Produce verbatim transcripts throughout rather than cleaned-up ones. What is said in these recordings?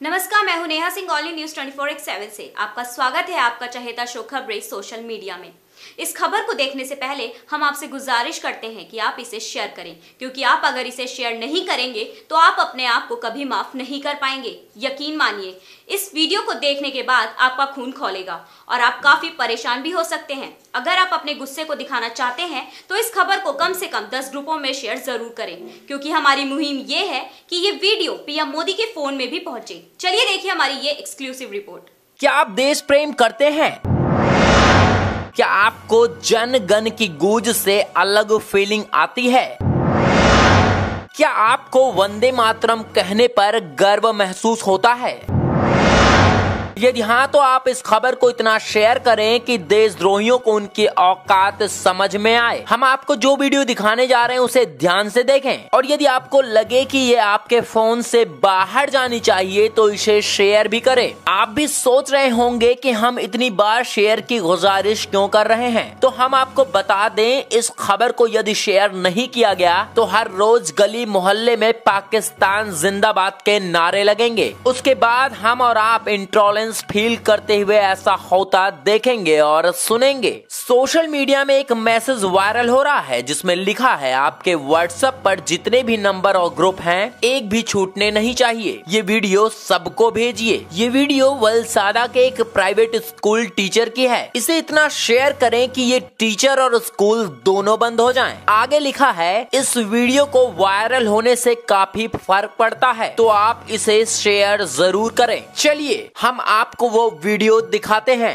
नमस्कार, मैं हूं Neha Singh. All news twenty four X seven से आपका स्वागत है। आपका चहेता शो खबरें सोशल मीडिया में। इस खबर को देखने से पहले हम आपसे गुजारिश करते हैं कि आप इसे शेयर करें, क्योंकि आप अगर इसे शेयर नहीं करेंगे तो आप अपने आप को कभी माफ नहीं कर पाएंगे। यकीन मानिए, इस वीडियो को देखने के बाद आपका खून खौलेगा और आप काफी परेशान भी हो सकते हैं। अगर आप अपने गुस्से को दिखाना चाहते हैं तो इस खबर को कम से कम दस ग्रुपों में शेयर जरूर करें, क्योंकि हमारी मुहिम ये है कि ये वीडियो पीएम मोदी के फोन में भी पहुंचे। चलिए देखिए हमारी ये एक्सक्लूसिव रिपोर्ट। क्या आप देश प्रेम करते हैं? क्या आपको जन गण की गूंज से अलग फीलिंग आती है? क्या आपको वंदे मातरम कहने पर गर्व महसूस होता है? यदि हाँ, तो आप इस खबर को इतना शेयर करें कि देशद्रोहियों को उनकी औकात समझ में आए। हम आपको जो वीडियो दिखाने जा रहे हैं उसे ध्यान से देखें, और यदि आपको लगे कि ये आपके फोन से बाहर जानी चाहिए तो इसे शेयर भी करें। आप भी सोच रहे होंगे कि हम इतनी बार शेयर की गुजारिश क्यों कर रहे हैं, तो हम आपको बता दें, इस खबर को यदि शेयर नहीं किया गया तो हर रोज गली मोहल्ले में पाकिस्तान जिंदाबाद के नारे लगेंगे। उसके बाद हम और आप इंटॉलरेंस फील करते हुए ऐसा होता देखेंगे और सुनेंगे। सोशल मीडिया में एक मैसेज वायरल हो रहा है जिसमें लिखा है, आपके व्हाट्सएप पर जितने भी नंबर और ग्रुप हैं, एक भी छूटने नहीं चाहिए। ये वीडियो सबको भेजिए। ये वीडियो वलसादा के एक प्राइवेट स्कूल टीचर की है। इसे इतना शेयर करें कि ये टीचर और स्कूल दोनों बंद हो जाएं। आगे लिखा है, इस वीडियो को वायरल होने से काफी फर्क पड़ता है, तो आप इसे शेयर जरूर करें। चलिए हम आपको वो वीडियो दिखाते हैं।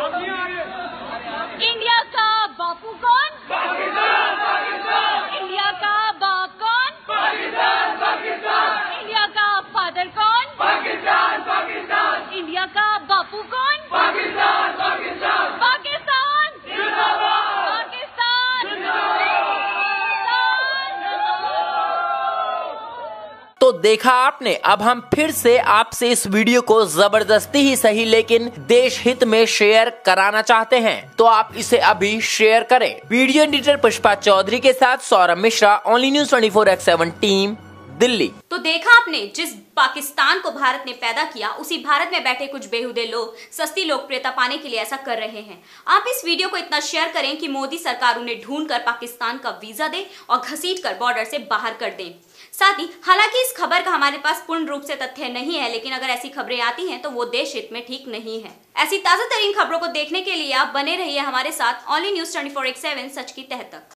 इंडिया का बापू कौन? पाकिस्तान, पाकिस्तान। इंडिया का बाप कौन? पाकिस्तान, पाकिस्तान। इंडिया का फादर कौन? पाकिस्तान, पाकिस्तान। इंडिया का बापू कौन? पाकिस्तान, पाकिस्तान। पाकिस्तान जिंदाबाद, पाकिस्तान जिंदाबाद। तो देखा आपने। अब हम फिर से आपसे इस वीडियो को जबरदस्ती ही सही लेकिन देश हित में शेयर कराना चाहते हैं, तो आप इसे अभी शेयर करें। वीडियो एडिटर पुष्पा चौधरी के साथ Saurabh Mishra, only news twenty four X seven team, Delhi. तो देखा आपने, जिस पाकिस्तान को भारत ने पैदा किया, उसी भारत में बैठे कुछ बेहुदे लोग सस्ती लोकप्रियता पाने के लिए ऐसा कर रहे हैं। आप इस वीडियो को इतना शेयर करें कि मोदी सरकार उन्हें ढूंढकर पाकिस्तान का वीजा दे और घसीट कर बॉर्डर से बाहर कर दें। साथ ही, हालांकि इस खबर का हमारे पास पूर्ण रूप से तथ्य नहीं है, लेकिन अगर ऐसी खबरें आती हैं तो वो देश हित में ठीक नहीं है। ऐसी ताजा तरीन खबरों को देखने के लिए आप बने रहिए हमारे साथ। Only news twenty four X seven, सच की तह तक।